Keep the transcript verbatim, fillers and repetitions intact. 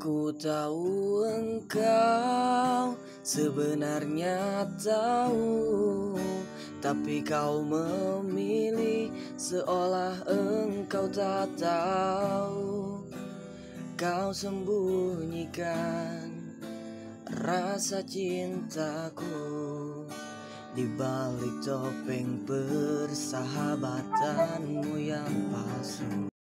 Ku tahu engkau sebenarnya tahu, tapi kau memilih seolah engkau tak tahu. Kau sembunyikan rasa cintaku di balik topeng persahabatanmu yang palsu.